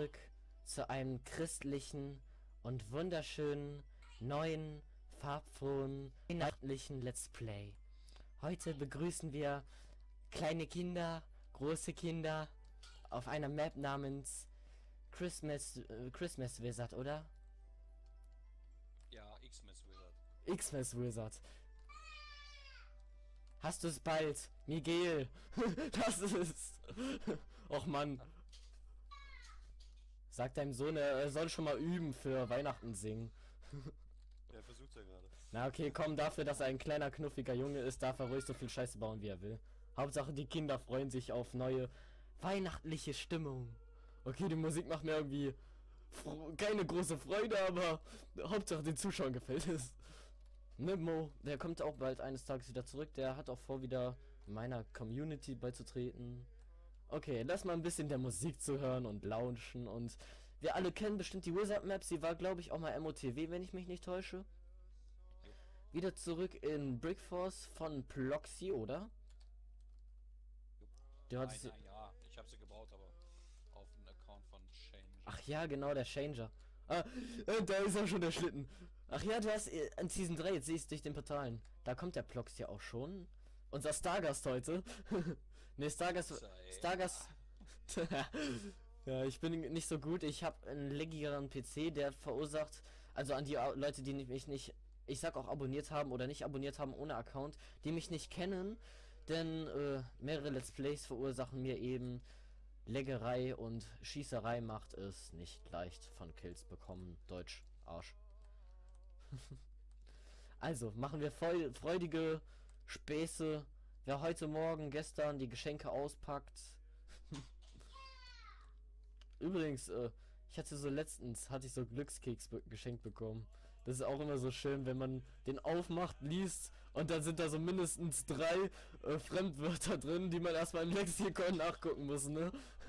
zurück zu einem christlichen und wunderschönen, neuen, farbfrohen, weihnachtlichen Let's Play. Heute begrüßen wir kleine Kinder, große Kinder auf einer Map namens Christmas Wizard, oder? Ja, Xmas Wizard. Xmas Wizard. Hast du es bald, Miguel? Das ist... Och Mann. Sag deinem Sohn, er soll schon mal üben für Weihnachten singen. Er versucht's ja gerade. Na okay, komm, dafür, dass er ein kleiner, knuffiger Junge ist, darf er ruhig so viel Scheiße bauen, wie er will. Hauptsache, die Kinder freuen sich auf neue weihnachtliche Stimmung. Okay, die Musik macht mir irgendwie keine große Freude, aber Hauptsache den Zuschauern gefällt es. Ne, Mo, der kommt auch bald eines Tages wieder zurück. Der hat auch vor, wieder meiner Community beizutreten. Okay, lass mal ein bisschen der Musik zuhören und launchen. Und wir alle kennen bestimmt die Wizard Map. Sie war, glaube ich, auch mal MOTW, wenn ich mich nicht täusche. Wieder zurück in Brickforce von Ploxy, oder? Der hat ja, ich habe sie gebaut, aber auf einen Account von Change. Ach ja, genau, der Changer. Da ist auch schon der Schlitten. Ach ja, du hast in Season 3, jetzt siehst du durch den Portalen. Da kommt der Plox ja auch schon. Unser Stargast heute. Ne, Stargast. Ja, ich bin nicht so gut. Ich habe einen laggigeren PC, der verursacht. Also an die Leute, die mich nicht, ich sag auch abonniert haben oder nicht abonniert haben ohne Account, die mich nicht kennen. Denn mehrere Let's Plays verursachen mir eben Leggerei, und Schießerei macht es nicht leicht von Kills bekommen. Deutsch, Arsch. Also, machen wir voll freudige Späße. Wer heute Morgen, gestern die Geschenke auspackt. Übrigens, ich hatte so letztens, hatte ich so Glückskeks geschenkt bekommen. Das ist auch immer so schön, wenn man den aufmacht, liest und dann sind da so mindestens 3 Fremdwörter drin, die man erstmal im Lexikon nachgucken muss, ne?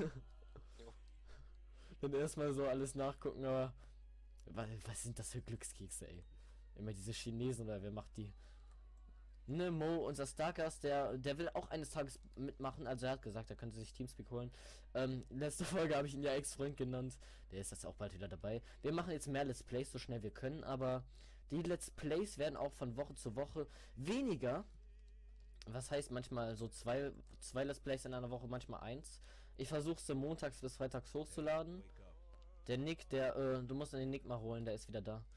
Dann erstmal so alles nachgucken, aber was sind das für Glückskekse, ey? Immer diese Chinesen, oder wer macht die? Ne, Mo, unser Stargast, der will auch eines Tages mitmachen. Also er hat gesagt, er könnte sich Teamspeak holen. Letzte Folge habe ich ihn ja Ex-Freund genannt. Der ist jetzt auch bald wieder dabei. Wir machen jetzt mehr Let's Plays, so schnell wir können. Aber die Let's Plays werden auch von Woche zu Woche weniger. Was heißt manchmal so zwei Let's Plays in einer Woche, manchmal 1. Ich versuche es montags bis freitags hochzuladen. Der Nick, du musst den Nick mal holen, der ist wieder da.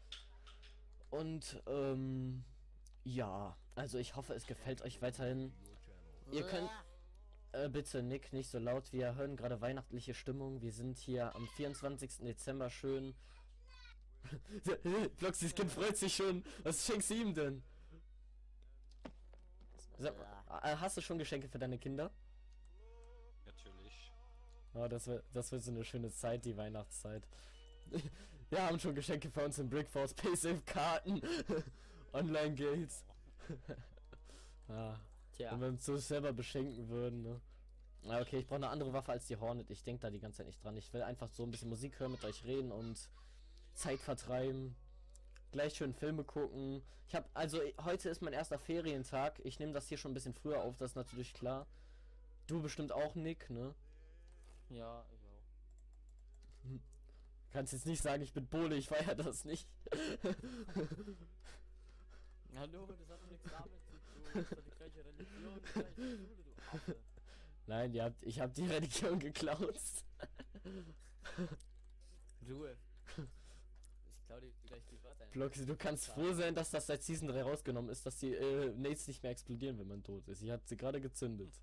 Und, ja, also ich hoffe, es gefällt euch weiterhin. Ihr könnt, bitte Nick, nicht so laut, wir hören gerade weihnachtliche Stimmung. Wir sind hier am 24. Dezember schön. Floxys Kind freut sich schon. Was schenkst du ihm denn? Hast du schon Geschenke für deine Kinder? Natürlich. Oh, das wird so eine schöne Zeit, die Weihnachtszeit. Wir haben schon Geschenke für uns in Brickforce, Paysafe-Karten, Online-Gates. Tja. Wenn wir uns so selber beschenken würden, ne? Okay, ich brauche eine andere Waffe als die Hornet. Ich denke da die ganze Zeit nicht dran. Ich will einfach so ein bisschen Musik hören, mit euch reden und Zeit vertreiben. Gleich schön Filme gucken. Heute ist mein erster Ferientag. Ich nehme das hier schon ein bisschen früher auf, das ist natürlich klar. Du bestimmt auch, Nick, ne? Ja, ich auch. Kannst jetzt nicht sagen, ich bin Pole, ich feiere das nicht. Hallo, das hat doch nichts damit zu tun. Das ist doch die gleiche Religion, die gleiche Schule, du Affe. Nein, ich hab die Religion geklaut. Ruhe. Ich klau dir gleich die Wörter. Bloxy, du kannst froh sein, dass das seit Season 3 rausgenommen ist, dass die Nades nicht mehr explodieren, wenn man tot ist. Ich hat sie gerade gezündet.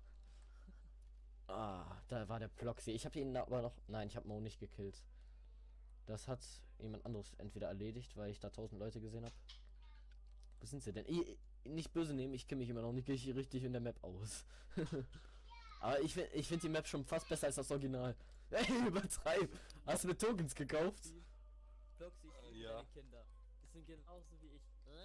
Ah, da war der Bloxy. Ich habe ihn aber noch... Nein, ich habe Mo nicht gekillt. Das hat jemand anderes entweder erledigt, weil ich da 1000 Leute gesehen habe. Wo sind sie denn? Nicht böse nehmen, ich kenne mich immer noch nicht richtig in der Map aus. Aber ich finde die Map schon fast besser als das Original. Ey, übertreib! Hast du mit Tokens gekauft? Bloxy, ich liebe ja. deine Kinder. Die sind genauso wie ich.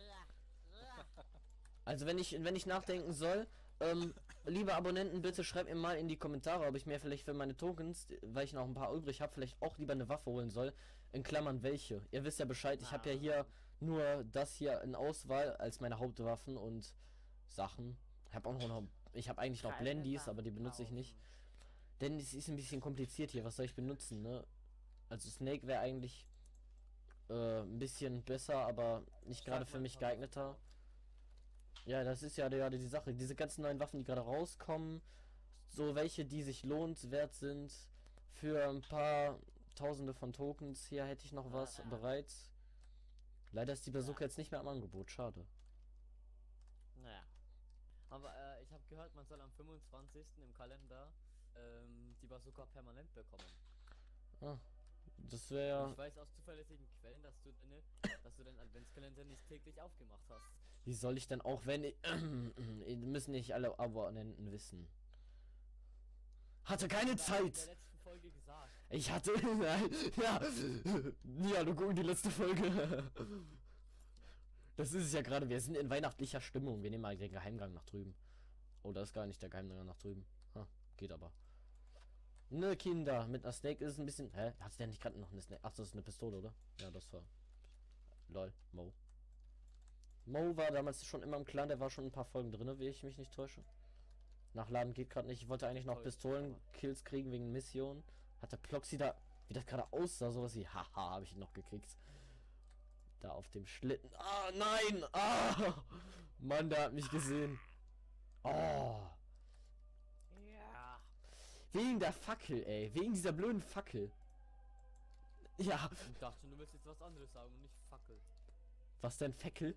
Also wenn ich nachdenken soll, liebe Abonnenten, bitte schreibt mir mal in die Kommentare, ob ich mir vielleicht für meine Tokens, weil ich noch ein paar übrig habe, vielleicht auch lieber eine Waffe holen soll. In Klammern welche. Ihr wisst ja Bescheid, ich habe ja hier nur das hier in Auswahl als meine Hauptwaffen und Sachen. Ich habe eigentlich noch Blendys, aber die benutze ich nicht. Denn es ist ein bisschen kompliziert hier. Was soll ich benutzen, ne? Also Snake wäre eigentlich ein bisschen besser, aber nicht gerade für mich geeigneter. Ja, das ist ja die Sache. Diese ganzen neuen Waffen, die gerade rauskommen, so welche, die sich lohnenswert sind, für ein paar Tausende von Tokens. Hier hätte ich noch was bereits. Leider ist die Bazooka jetzt nicht mehr am Angebot. Schade. Naja. Aber ich habe gehört, man soll am 25. im Kalender die Bazooka permanent bekommen. Ah, das wäre. Ich weiß aus zuverlässigen Quellen, dass du den Adventskalender nicht täglich aufgemacht hast. Wie soll ich denn auch, wenn ich, müssen nicht alle Abonnenten wissen. Hatte keine In Zeit. der letzten Folge gesagt. Ich hatte, ja, ja, du gucken die letzte Folge. Das ist es ja gerade. Wir sind in weihnachtlicher Stimmung. Wir nehmen mal den Geheimgang nach drüben. Oh, das ist gar nicht der Geheimgang nach drüben. Geht aber. Ne, Kinder, mit einer Snake ist es ein bisschen. Hä? Hat der nicht gerade noch eine Snake? Ach, das ist eine Pistole, oder? Ja, das war. Lol, Mo. Mo war damals schon immer im Clan, der war schon ein paar Folgen drin, wie ich mich nicht täusche. Nachladen geht gerade nicht. Ich wollte eigentlich noch Pistolen-Kills kriegen wegen Mission. Hat der Ploxy da, wie das gerade aussah, sowas wie, haha, habe ich ihn noch gekriegt. Da auf dem Schlitten. Ah, nein! Ah! Mann, der hat mich gesehen. Oh. Ja. Wegen der Fackel, ey. Wegen dieser blöden Fackel. Ja. Ich dachte schon, du willst jetzt was anderes sagen und nicht Fackel. Was denn Fackel?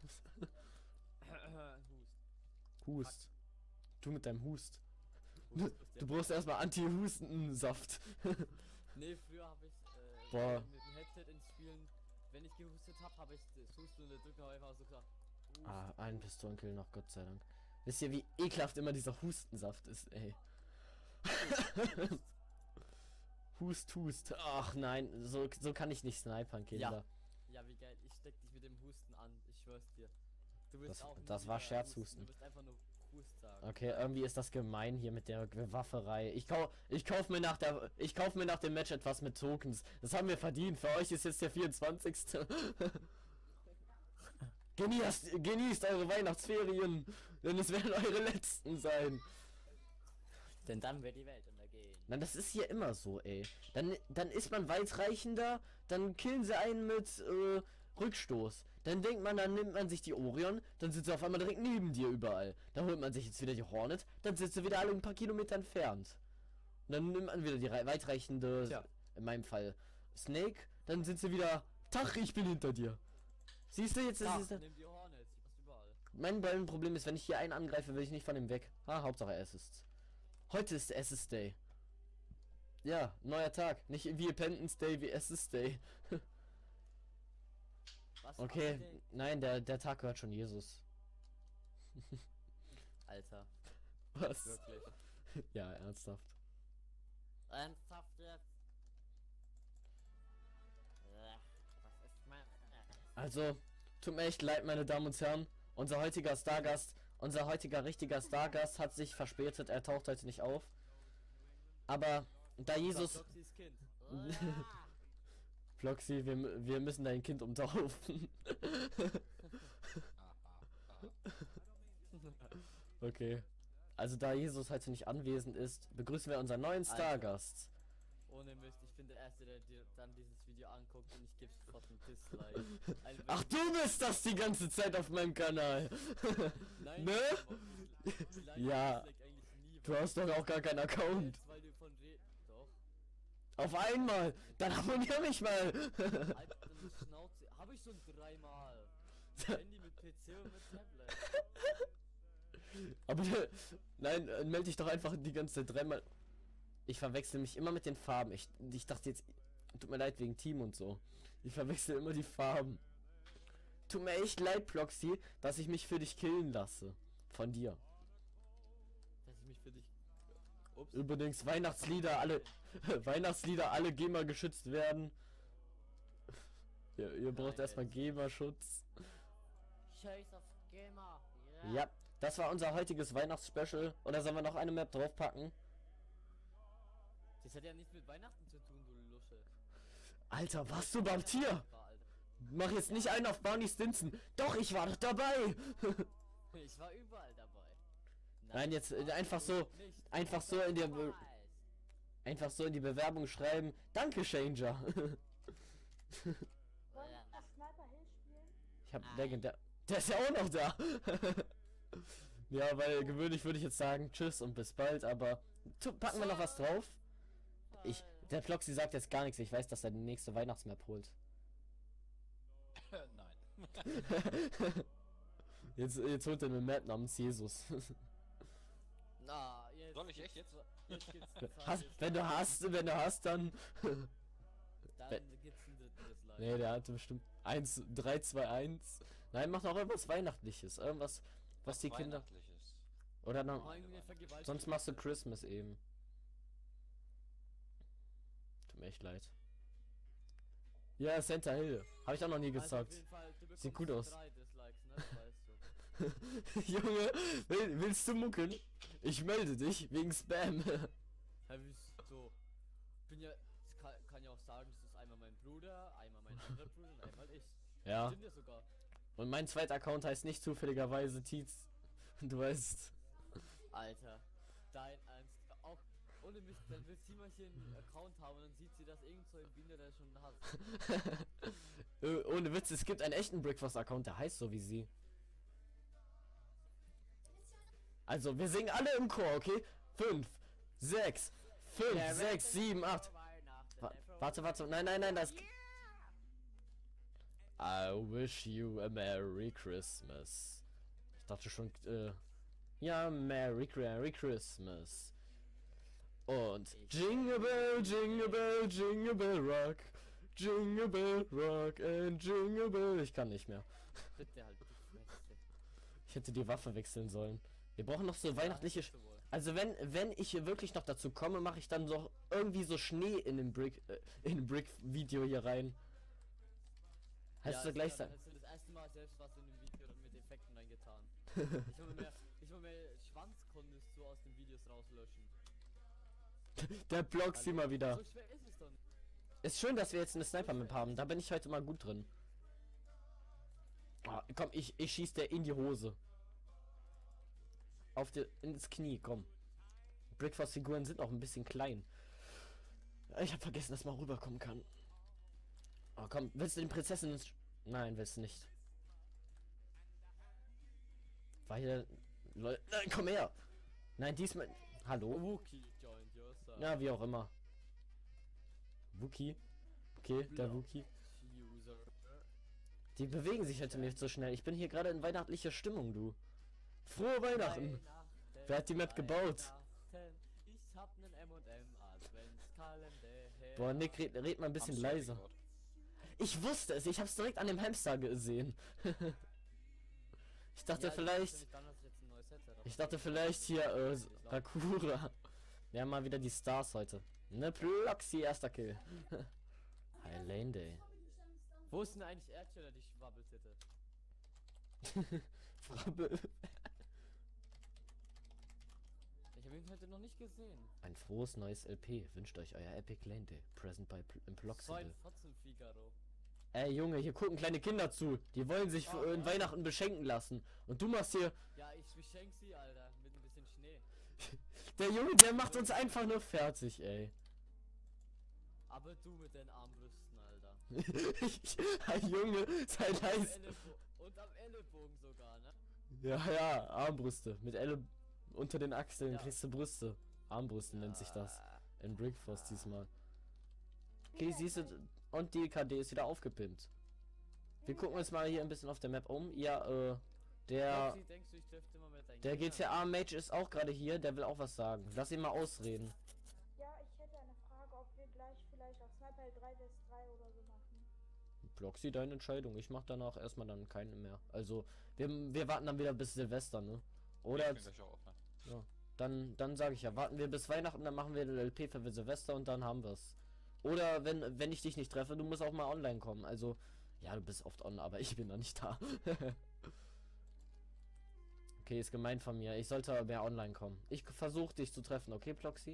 Hust. Hust. Du mit deinem Hust. Hust Du brauchst erstmal Anti-Husten-Saft. Nee, früher habe ich Boah. mit dem Headset in Spielen, wenn ich gehustet habe ich das Husten und der Drücker einfach so gesagt. Ah, einen Pistolenkill noch, Gott sei Dank. Wisst ihr, wie ekelhaft immer dieser Hustensaft ist, ey. Hust. Ach nein, so kann ich nicht snipern, Kinder. Ja, wie geil. Ich steck dich mit dem Husten an. Ich schwör's dir. Du wirst Das war Scherzhusten. Du wirst einfach nur Hust sagen. Okay, irgendwie ist das gemein hier mit der Wafferei. Ich kauf mir nach dem Match etwas mit Tokens. Das haben wir verdient. Für euch ist jetzt der 24. Genießt eure Weihnachtsferien, denn es werden eure letzten sein. Denn dann wird die Welt untergehen. Na, das ist hier immer so, ey. Dann ist man weitreichender, dann killen sie einen mit Rückstoß. Dann denkt man, dann nimmt man sich die Orion, dann sind sie auf einmal direkt neben dir überall. Dann holt man sich jetzt wieder die Hornet, dann sind sie wieder alle ein paar Kilometer entfernt. Und dann nimmt man wieder die weitreichende, in meinem Fall Snake, dann sind sie wieder, Tach, ich bin hinter dir. Siehst du, jetzt ist es... Nimm die Hornet, sie passt überall. Mein Problem ist, wenn ich hier einen angreife, will ich nicht von ihm weg. Hauptsache Assists. Heute ist Assist Day. Ja, neuer Tag. Nicht wie Independence Day, wie Assist Day. Was? Okay, nein, der Tag gehört schon Jesus. Alter, Was? wirklich. Ja, ernsthaft. Ernsthaft jetzt? Was ist mein... Also, tut mir echt leid, meine Damen und Herren. Unser heutiger richtiger Stargast hat sich verspätet. Er taucht heute nicht auf. Aber da Jesus... Foxys Kind. Floxy, wir müssen dein Kind umtaufen. Okay. Also da Jesus heute nicht anwesend ist, begrüßen wir unseren neuen Stargast. Ohne Mist, ich bin der Erste, der dir dann dieses Video anguckt und ich gebe sofort einen Dislike. Ach, du bist das die ganze Zeit auf meinem Kanal. Nein, Ne? Ja. Dislike eigentlich nie, Du hast doch auch gar keinen Account. jetzt, weil du von Doch. Auf einmal. Dann abonnier mich mal. Alter, du Schnauze. Hab ich schon dreimal. Handy mit PC und mit Tablet. Aber nein, melde dich doch einfach die ganze Zeit dreimal. Ich verwechsel mich immer mit den Farben. Ich dachte jetzt, tut mir leid wegen Team und so. Ich verwechsel immer die Farben. Tut mir echt leid, Ploxy, dass ich mich für dich killen lasse. Von dir. Dass ich mich für dich... Ups. Übrigens, Weihnachtslieder, alle GEMA geschützt werden. Ja, ihr braucht Nein, erstmal jetzt. GEMA-Schutz. Scheiß auf Gamer. Ja, das war unser heutiges Weihnachtsspecial. Oder sollen wir noch eine Map draufpacken? Das hat ja nichts mit Weihnachten zu tun, du Lusche. Alter, warst du überhaupt hier? Alter. Mach jetzt nicht einen auf Barney Stinson. Doch, ich war doch dabei. Ich war überall dabei. Nein, jetzt einfach so nicht. in der... Ich weiß. Einfach so in die Bewerbung schreiben, danke Changer. Wollen wir das Sniper Hill spielen? Ich hab legendär. Der ist ja auch noch da. Ja, weil gewöhnlich würde ich jetzt sagen, tschüss und bis bald, aber packen wir noch was drauf? Der Floxy sagt jetzt gar nichts, ich weiß, dass er die nächste Weihnachtsmap holt. Nein. Jetzt holt er eine Map namens Jesus. Na, jetzt. Soll ich echt jetzt? Jetzt gibt's eine Wenn du hast, dann. Dann gibt's einen dritten Dislike. Nee, der hatte bestimmt 1, 3, 2, 1. Nein, mach noch irgendwas Weihnachtliches. Irgendwas, was die Kinder. Weihnachtliches. Oder dann. Oh, irgendwie eine Vergewaltigung. Sonst machst du Christmas eben. Tut mir echt leid. Ja, Santa Hill. Habe ich auch noch nie Also auf gezockt. jeden Fall, du Sieht bekommst gut aus. 3 Dislikes, ne? Das weißt du. Junge, willst du muckeln? Ich melde dich wegen Spam. Hä, wieso? Bin ja, ich kann ja auch sagen, das ist einmal mein Bruder, einmal mein anderer Bruder und einmal ich. Ja. Stimmt ja sogar. Und mein zweiter Account heißt nicht zufälligerweise Tietz. Du weißt. Alter, dein Ernst. Auch ohne mich, dann will sie mal hier einen Account haben und dann sieht sie das irgend so im Binder, der schon hat. Ohne Witz, es gibt einen echten Brickfast-Account, der heißt so wie sie. Also, wir singen alle im Chor, okay? 5, 6, 5, 6, 7, 8. Warte, nein, das... I wish you a Merry Christmas. Ich dachte schon, ja, Merry Christmas. Und Jingle Bell, Jingle Bell, Jingle Bell Rock. Jingle Bell Rock and Jingle Bell. Ich kann nicht mehr. Bitte halt die Fresse. Ich hätte die Waffe wechseln sollen. Wir brauchen noch so weihnachtliche... Hast du wohl. Also wenn ich hier wirklich noch dazu komme, mache ich dann so irgendwie so Schnee in den Brick-Video hier rein. Heißt du gleich sagen? Hast du das erste Mal selbst was in dem Video dann mit Effekten reingetan. ich will mehr Schwanzkondos so aus den Videos rauslöschen. Der Blog sie mal wieder. So schwer ist es doch nicht. Ist schön, dass wir jetzt eine Sniper-Map haben. Da bin ich heute mal gut drin. Ah, komm, ich schieß der in die Hose. Ins Knie, komm. Brickfast-Figuren sind auch ein bisschen klein. Ich habe vergessen, dass man rüberkommen kann. Oh, komm, willst du den Prinzessin Nein, willst du nicht. Weil... Nein, komm her! Nein, diesmal... Hallo? Wookie joined your side. Ja, wie auch immer. Wookie. Okay, der Block. Wookie. User. Die bewegen sich heute nicht so schnell. Ich bin hier gerade in weihnachtlicher Stimmung, du. Frohe Weihnachten! Wer hat die Map gebaut? Ich hab nen M&M Adventskalender her. Boah, Nick, red mal ein bisschen Hamster leiser. gebaut. Ich wusste es, ich hab's direkt an dem Hamster gesehen. Ich dachte ich dachte vielleicht hier, Rakura. Wir haben mal wieder die Stars heute. Ne, Pluxi, erster Kill. Hi, Lane Day. Wo ist denn eigentlich Erdschiller, die Schwabbeltitte? Frabbel. Ich habe ihn heute noch nicht gesehen. Ein frohes neues LP wünscht euch euer Epic Lane Day. Present by So Pluxi. ein Fotzen Figaro. Ey Junge, hier gucken kleine Kinder zu. Die wollen sich für in Weihnachten beschenken lassen. Und du machst hier... Ja, ich beschenk sie, Alter, mit ein bisschen Schnee. Der Junge, der macht uns einfach nur fertig, ey. Aber du mit den Armbrüsten, Alter. Hey, Junge, sei leise. Und am Ellenbogen sogar, ne? Ja, Armbrüste. Mit Elle unter den Achseln Ja. kriegst du Brüste. Armbrüste nennt sich das. In Brickfast diesmal. Okay, siehst du, und die KD ist wieder aufgepimpt. Wir gucken uns mal hier ein bisschen auf der Map um. Ja, der Denkst du, ich dürfte mal mit deinen der Kindern- GTA-Mage ist auch gerade hier, der will auch was sagen. Lass ihn mal ausreden. Ja, ich hätte eine Frage, ob wir gleich vielleicht auf Sniper Hill 3 vs 3 oder so machen. Bloxy, deine Entscheidung. Ich mach danach erstmal dann keinen mehr. Also, wir warten dann wieder bis Silvester, ne? Oder Ich bin gleich auch offen. dann sage ich ja, warten wir bis Weihnachten, dann machen wir den LP für Silvester und dann haben wir's. Oder wenn ich dich nicht treffe, du musst auch mal online kommen. Also, ja, du bist oft on, aber ich bin noch nicht da. Okay, ist gemein von mir. Ich sollte aber mehr online kommen. Ich versuche dich zu treffen, okay, Ploxy?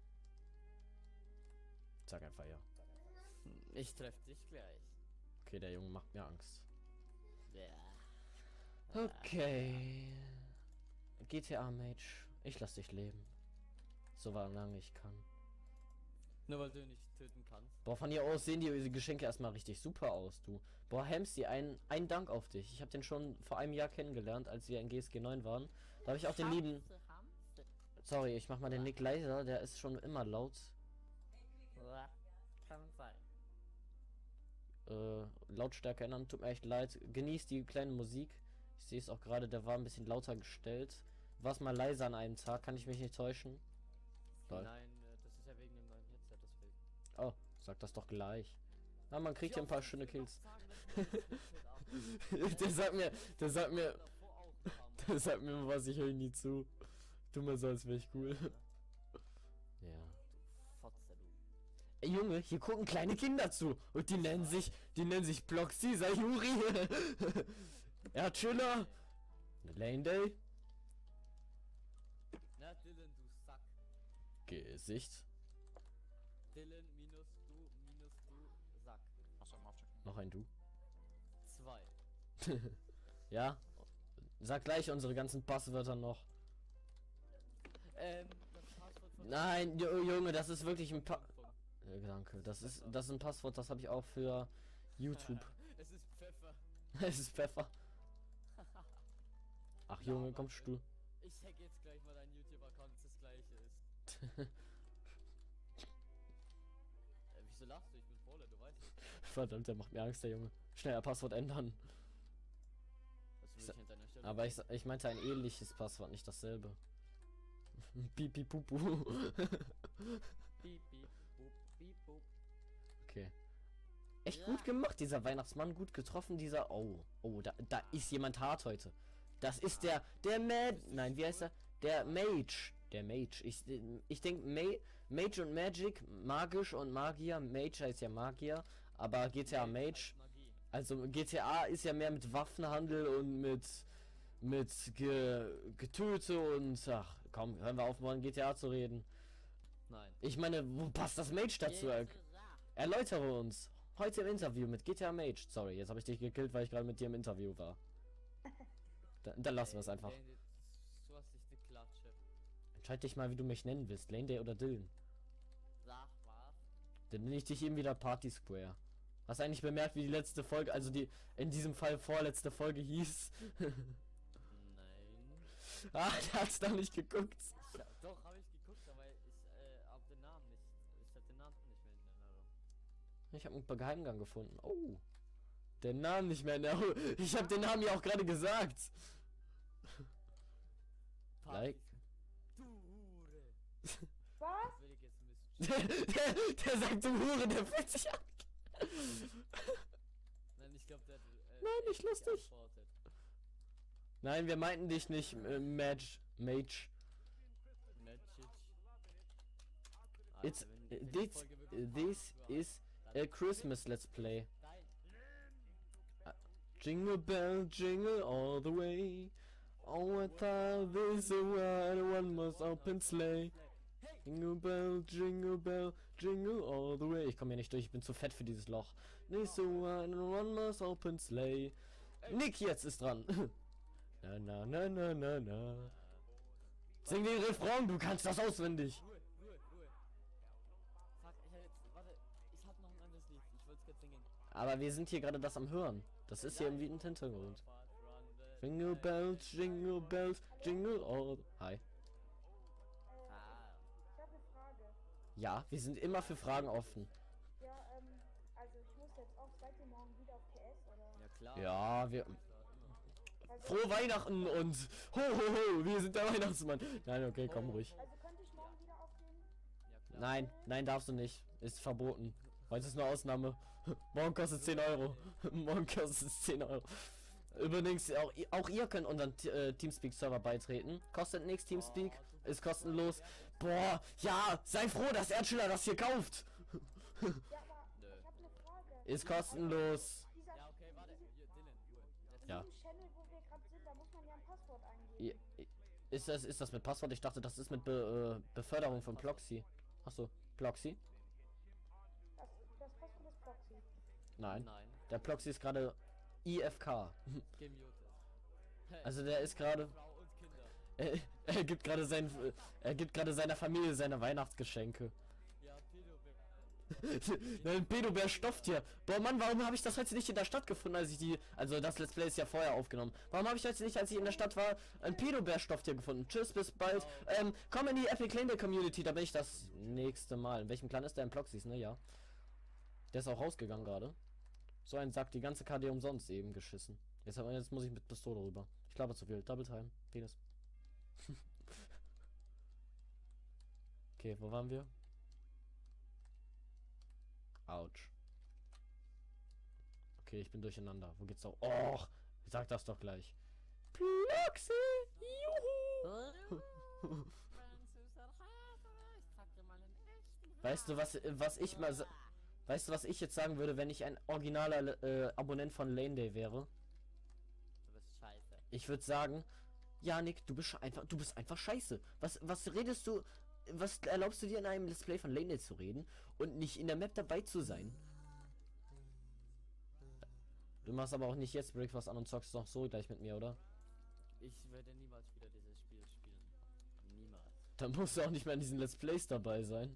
Sag einfach ja. Ich treff dich gleich. Okay, der Junge macht mir Angst. Ja. Okay. GTA Mage. Ich lass dich leben. So lange ich kann. Nur weil du ihn nicht töten kannst. Boah, von hier aus sehen die Geschenke erstmal richtig super aus, du. Boah, Hamsty, ein Dank auf dich. Ich habe den schon vor einem Jahr kennengelernt, als wir in GSG 9 waren. Da habe ich auch den lieben... Sorry, ich mach mal den Nick leiser, der ist schon immer laut. Kann sein. Lautstärke ändern, tut mir echt leid. Genießt die kleine Musik. Ich sehe es auch gerade, der war ein bisschen lauter gestellt. War's mal leiser an einem Tag, kann ich mich nicht täuschen? Lol. Nein, das ist ja wegen dem neuen Headset, deswegen. Oh, sag das doch gleich. Na, man kriegt ja ein paar schöne Kills. der sagt mir, der sagt mir, was ich höre nie zu. Tu mal so, als wäre ich cool. Ja. Fotze, du. Ey Junge, hier gucken kleine Kinder zu und die nennen sich Bloxy, Sayuri. Ja, Chiller. Lane Day. Na, Dylan, du Sack. Gesicht. Dylan minus du Sack. Achso, mal aufchecken. Noch ein Du. 2. Ja. Sag gleich unsere ganzen Passwörter noch. Das Passwort von Nein, Junge, das ist wirklich ein Danke. Das ist ein Passwort, das habe ich auch für YouTube. Es ist Pfeffer. Es ist Pfeffer. Ach Junge, kommst du. Ich hack jetzt gleich mal deinen YouTube-Account, dass das gleiche ist. Wieso lachst du? Ich bin Pole, du weißt es. Verdammt, der macht mir Angst, der Junge. Schneller Passwort ändern. Das will ich hinter deiner Stelle. Aber ich meinte ein ähnliches Passwort, nicht dasselbe. Pipi Pupu. Piep, piep, boop, piep, boop. Okay. Echt gut gemacht, dieser Weihnachtsmann, gut getroffen, dieser... Oh, da ist jemand hart heute. Das ist der Nein, wie heißt er? Der Mage. Der Mage. Ich denke, Mage und Magic, magisch und Magier. Mage heißt ja Magier, aber GTA Mage... Magie. Also GTA ist ja mehr mit Waffenhandel und mit Getöte und... Ach, komm, hören wir auf, mal in GTA zu reden. Nein. Ich meine, wo passt das Mage dazu? Erläutere uns. Heute im Interview mit GTA Mage. Sorry, jetzt habe ich dich gekillt, weil ich gerade mit dir im Interview war. Dann lassen wir es einfach. Du hast dich eine Klatsche. Entscheid dich mal, wie du mich nennen willst. Lane Day oder Dylan. Sag was? Dann nenne ich dich eben wieder Party Square. Hast du eigentlich bemerkt, wie die letzte Folge, also die in diesem Fall vorletzte Folge hieß? Nein. Ah, der hat's da nicht geguckt. Doch, habe ich geguckt, aber ich hab den Namen nicht. Ich hab den Namen nicht mehr in Erinnerung. Ich habe einen Geheimgang gefunden. Oh. Den Namen nicht mehr in Erinnerung. Ich habe den Namen ja auch gerade gesagt. Like. Du Hure. Was? Das will ich jetzt mischen. der sagt du Hure, der fällt sich an. Nein, ich glaube, der hat, Nein, nicht lustig. geantwortet. Nein, wir meinten dich nicht, Mage. Magic. It's Alter, wenn die this Folge wirklich this hart war, is dann- a Christmas Let's Play. Nein. Jingle bell, jingle all the way. Oh, I thought this a one must open sleigh. Jingle bell, jingle all the way. Ich komme hier nicht durch, ich bin zu fett für dieses Loch. This a one must open sleigh. Nick jetzt ist dran. Na na na na na na. Sing den Refrain, du kannst das auswendig. Ruhe. Fuck, ich hab jetzt, warte, ich hab noch ein anderes Lied. Ich wollte es gerade singen. Aber wir sind hier gerade das am Hören. Das ist hier im Hintergrund. Jingle bells, jingle bells, jingle all. Hi. Ah, Ich habe eine Frage. Ja, wir sind immer für Fragen offen. Ja, also ich muss jetzt auch, seid ihr morgen wieder auf TS oder? ja klar. Ja, wir. Also, Frohe Weihnachten und ho ho ho, wir sind der Weihnachtsmann. Nein, okay, komm ruhig. also könnte ich morgen wieder aufnehmen? Ja, klar. Nein, darfst du nicht. Ist verboten. Heute ist eine Ausnahme. Morgen kostet 10 Euro. Morgen kostet es 10 Euro. Übrigens, auch ihr könnt unseren Teamspeak-Server beitreten. Kostet nichts, Teamspeak. Ist kostenlos. Boah, ja, sei froh, dass Erdschiller das hier kauft. Ja, aber ich habe eine Frage. Ist kostenlos. Dieser, Ja, okay, warte. Hier, Dylan, Ruhe. Ja. Diesem Channel, wo wir gerade sind, da muss man ja ein Passwort eingeben. Ist das mit Passwort? Ich dachte, das ist mit Beförderung von Ploxy. Achso, Ploxy? Das Passwort ist Proxy. Nein. Nein. Der Ploxy ist gerade IFK. Gemutet. Hey, Also der ist gerade. Frau und Kinder. Er gibt gerade seiner Familie seine Weihnachtsgeschenke. Ja, Pedo, Ein Pedobär-Stofftier. Boah, Mann, warum habe ich das heute nicht in der Stadt gefunden, als ich die... Also, das Let's Play ist ja vorher aufgenommen. Warum habe ich heute nicht, als ich in der Stadt war, ein Pedobär-Stofftier gefunden? Tschüss, bis bald. Komm in die Epic Lane Community, da bin ich das nächste Mal. In welchem Clan ist der? In Ploxys, ne? Ja. Der ist auch rausgegangen gerade. So ein Sack, die ganze KD umsonst eben geschissen. Jetzt muss ich mit Pistole rüber. Ich glaube zu viel. Double Time. Penis. Okay, wo waren wir? Autsch. Okay, ich bin durcheinander. Wo geht's doch? Och, sag das doch gleich. Ploxy! Juhu! Weißt du, was ich jetzt sagen würde, wenn ich ein originaler Abonnent von Lane Day wäre? Du bist scheiße. Ich würde sagen, Janik, du bist einfach scheiße. Was redest du? Was erlaubst du dir in einem Let's Play von Lane Day zu reden und nicht in der Map dabei zu sein? Du machst aber auch nicht jetzt Breakfast an und zockst doch so gleich mit mir, oder? Ich werde niemals wieder dieses Spiel spielen. Niemals. Dann musst du auch nicht mehr in diesen Let's Plays dabei sein.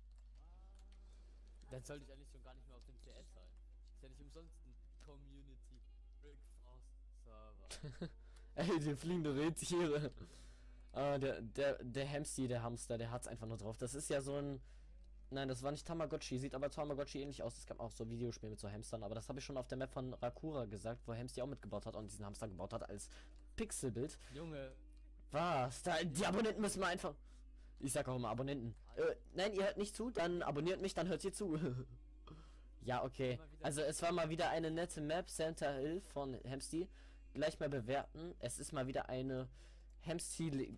Dann sollte ich eigentlich schon gar nicht mehr auf dem CS sein. Ist ja nicht umsonst ein Community Breakfast Server. Ey, die fliegende Rentiere. Der Hamster, der hat's einfach nur drauf. Das ist ja so ein... Nein, das war nicht Tamagotchi. Sieht aber Tamagotchi ähnlich aus. Es gab auch so Videospiele mit so Hamstern. Aber das habe ich schon auf der Map von Rakura gesagt, wo Hamster auch mitgebaut hat und diesen Hamster gebaut hat als Pixelbild. Junge. Was? Die Abonnenten müssen wir einfach... Ich sag auch immer Abonnenten. Nein, ihr hört nicht zu, dann abonniert mich, dann hört ihr zu. Ja, okay. Also es war mal wieder eine nette Map, Santa Hill von Hamsty. Gleich mal bewerten. Es ist mal wieder eine Hamsty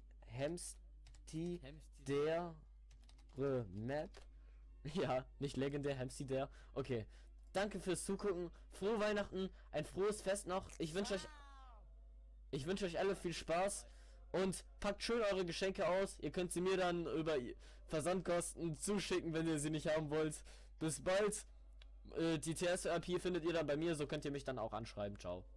der Map. Ja, nicht legendär, Hamsty der. Okay. Danke fürs Zugucken. Frohe Weihnachten, ein frohes Fest noch. Ich wünsche euch alle viel Spaß. Und packt schön eure Geschenke aus. Ihr könnt sie mir dann über Versandkosten zuschicken, wenn ihr sie nicht haben wollt. Bis bald. Die TS-RP findet ihr dann bei mir, so könnt ihr mich dann auch anschreiben. Ciao.